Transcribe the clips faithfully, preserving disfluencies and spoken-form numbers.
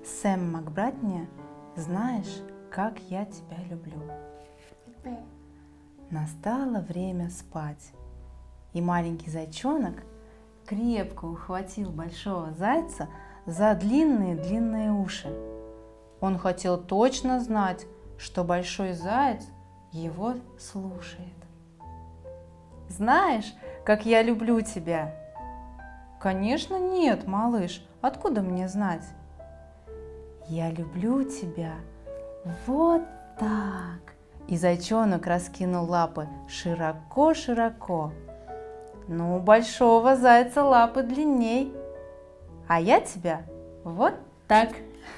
Сэм Макбратня, знаешь, как я тебя люблю. Б. Настало время спать, и маленький зайчонок крепко ухватил большого зайца за длинные-длинные уши. Он хотел точно знать, что большой заяц его слушает. «Знаешь, как я люблю тебя?» «Конечно нет, малыш, откуда мне знать?» «Я люблю тебя вот так!» И зайчонок раскинул лапы широко-широко. «Ну, у большого зайца лапы длинней, а я тебя вот так!»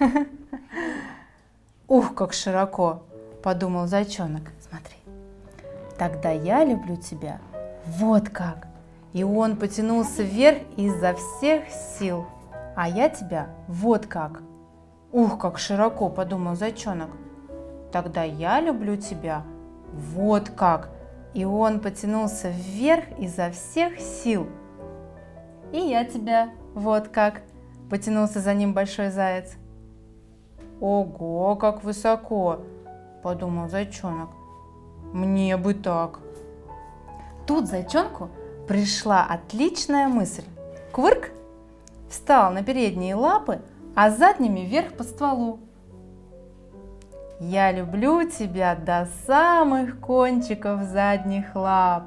«Ух, как широко!» – подумал зайчонок. «Смотри, тогда я люблю тебя вот как!» И он потянулся вверх изо всех сил. «А я тебя вот как!» «Ух, как широко!» – подумал зайчонок. «Тогда я люблю тебя вот как!» И он потянулся вверх изо всех сил. «И я тебя вот как!» – потянулся за ним большой заяц. «Ого, как высоко!» – подумал зайчонок. «Мне бы так!» Тут зайчонку пришла отличная мысль. Квырк встал на передние лапы, а задними вверх по стволу. «Я люблю тебя до самых кончиков задних лап.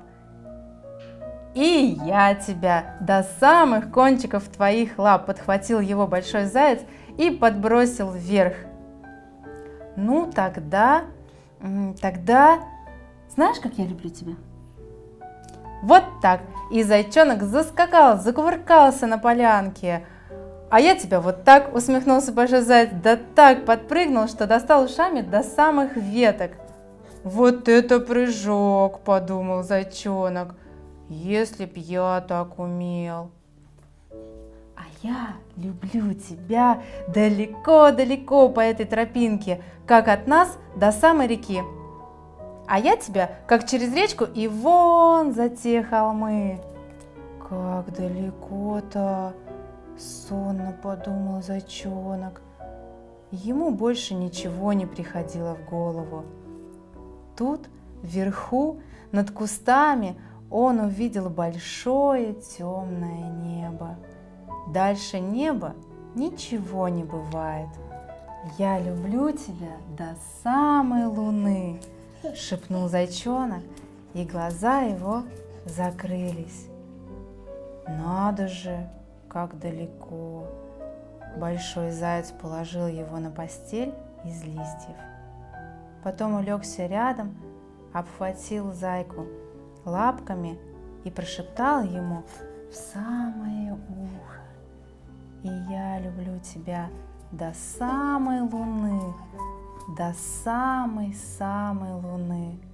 И я тебя до самых кончиков твоих лап», подхватил его большой заяц и подбросил вверх. «Ну тогда, тогда, знаешь, как я люблю тебя?» Вот так. И зайчонок заскакал, закувыркался на полянке. «А я тебя вот так», усмехнулся большой заяц, да так подпрыгнул, что достал ушами до самых веток. «Вот это прыжок», подумал зайчонок, «если б я так умел». «А я люблю тебя далеко-далеко по этой тропинке, как от нас до самой реки. А я тебя, как через речку и вон за те холмы». «Как далеко-то», сонно подумал зайчонок. Ему больше ничего не приходило в голову. Тут, вверху, над кустами, он увидел большое темное небо. Дальше неба ничего не бывает. «Я люблю тебя до самой луны», — шепнул зайчонок, и глаза его закрылись. «Надо же, как далеко!» Большой заяц положил его на постель из листьев. Потом улегся рядом, обхватил зайку лапками и прошептал ему в самое ухо: «И я люблю тебя до самой луны, до самой-самой луны».